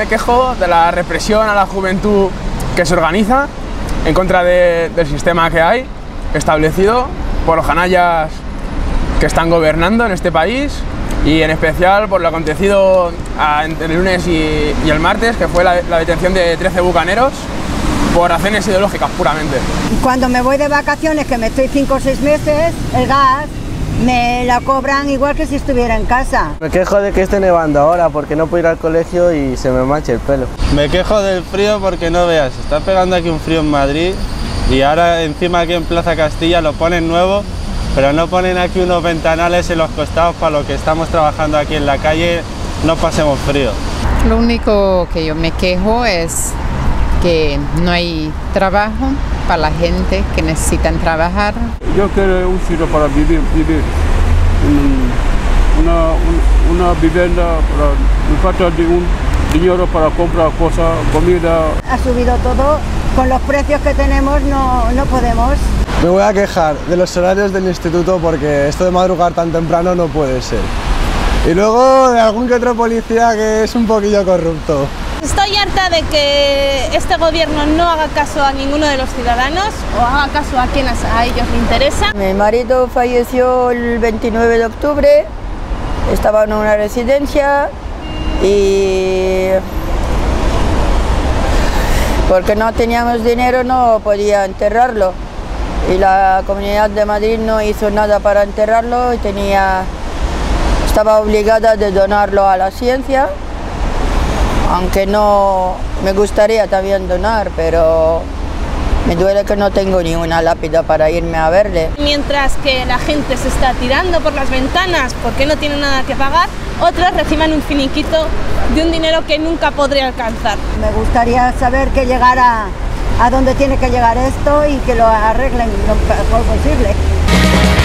me quejo de la represión a la juventud que se organiza en contra del sistema que hay establecido por los canallas que están gobernando en este país, y en especial por lo acontecido entre el lunes y el martes, que fue la detención de 13 bucaneros por razones ideológicas puramente. Cuando me voy de vacaciones, que me estoy 5 o 6 meses, el gas me la cobran igual que si estuviera en casa. Me quejo de que esté nevando ahora porque no puedo ir al colegio y se me mancha el pelo. Me quejo del frío porque no veas, está pegando aquí un frío en Madrid y ahora encima aquí en Plaza Castilla lo ponen nuevo, pero no ponen aquí unos ventanales en los costados para lo que estamos trabajando aquí en la calle, no pasemos frío. Lo único que yo me quejo es que no hay trabajo para la gente que necesitan trabajar. Yo quiero un sitio para vivir, una vivienda, me falta de un dinero para comprar cosas, comida. Ha subido todo, con los precios que tenemos no podemos. Me voy a quejar de los horarios del instituto porque esto de madrugar tan temprano no puede ser. Y luego de algún que otro policía que es un poquillo corrupto. Estoy harta de que este gobierno no haga caso a ninguno de los ciudadanos o haga caso a quienes a ellos les interesa. Mi marido falleció el 29 de octubre, estaba en una residencia y porque no teníamos dinero no podía enterrarlo. Y la Comunidad de Madrid no hizo nada para enterrarlo y estaba obligada de donarlo a la ciencia. Aunque no me gustaría también donar, pero me duele que no tengo ni una lápida para irme a verle. Mientras que la gente se está tirando por las ventanas porque no tiene nada que pagar, otros reciban un finiquito de un dinero que nunca podré alcanzar. Me gustaría saber que llegara a donde tiene que llegar esto y que lo arreglen lo mejor posible.